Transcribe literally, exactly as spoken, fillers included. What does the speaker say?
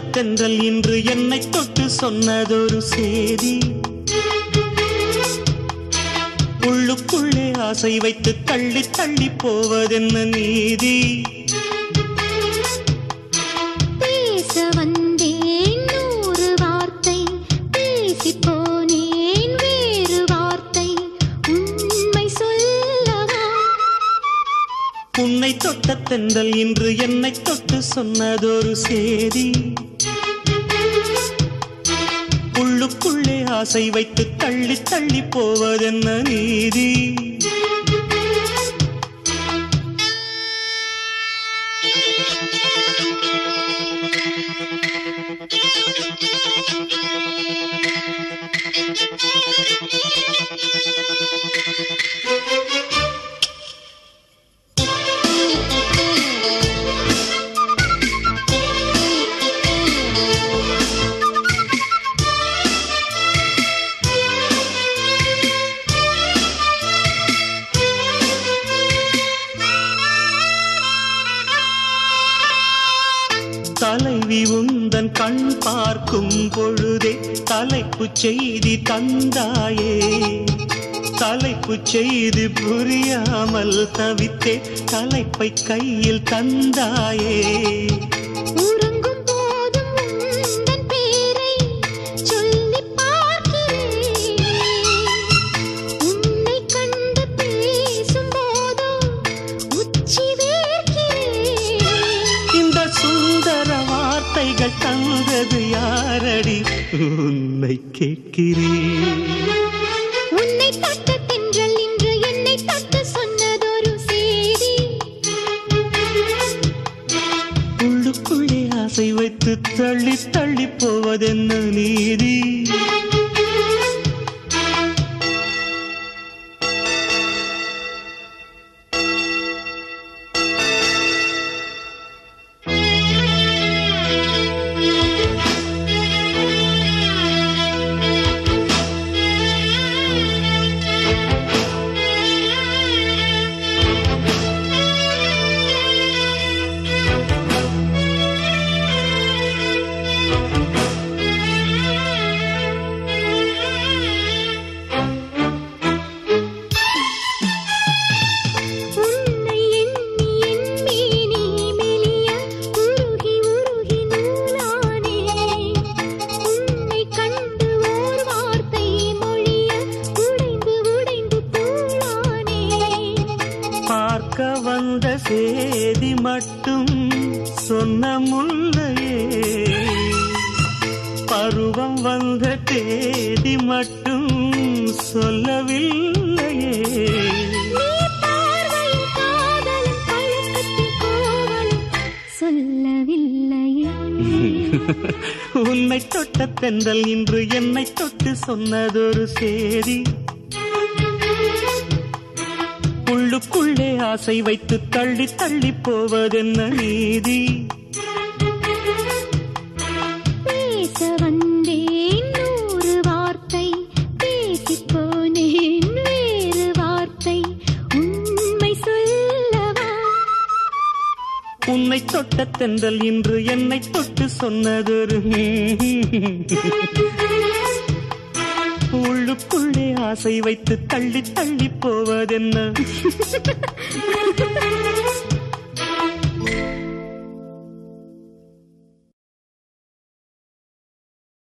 தென்றல் இன்று என்னை தொட்டு சொன்னதொரு சேதி. உள்ளுக்குள்ளே ஆசை வைத்து தள்ளி தள்ளி போவதென்ன நீதி. பேச வந்தேன் நூறு வார்த்தை, பேசி போனேன் வேறு வார்த்தை, உண்மை சொல்லவா. உன்னை தொட்ட தென்றல் இன்று என்னை தொட்டு சொன்னதொரு சேதி. உள்ளுக்குள்ளே ஆசை வைத்து தள்ளி தள்ளி போவதென்ன நீதி. தலைவி உந்தன் கண் பார்க்கும் பொழுதே தலைப்பு செய்தி தந்தாயே. தலைப்பு செய்தி புரியாமல் தவித்தே தலைப்பை கையில் தந்தாயே. உறங்கும் போதும் உந்தன் பேரை சொல்லி பார்க்கிறேன், உன்னை கண்டு பேசும் போதோ உச்சி வேர்க்கிறேன். இந்த சுந்தர வார்த்தைகள் தந்தது யாரடி உன்னை கேட்கிறேன். உன்னை தொட்ட தென்றல் இன்று என்னை தொட்டு சொன்னதொரு சேதி. உள்ளுக்குள்ளே ஆசை வைத்து தள்ளி தள்ளி போவதென்ன நீதி. பார்க்க வந்த சேதி மட்டும் சொன்ன முல்லையே, பருவம் வந்த தேதி மட்டும் சொல்லவில்லையே. சொல்லவில்லையே. உன்னை தொட்ட தென்றல் இன்று என்னை தொட்டு சொன்னதொரு சேதி. உள்ளுக்குள்ளே ஆசை வைத்து தள்ளி தள்ளி போவதென்ன நீதி. பேச வந்தேன் நூறு வார்த்தை, பேசி போனேன் வேறு வார்த்தை, உண்மை சொல்லவா. உன்னை தொட்ட தென்றல் இன்று என்னை தொட்டு சொன்னதொரு உள்ளுக்குள்ளே ஆசை வைத்து தள்ளி தள்ளி போவதென்ன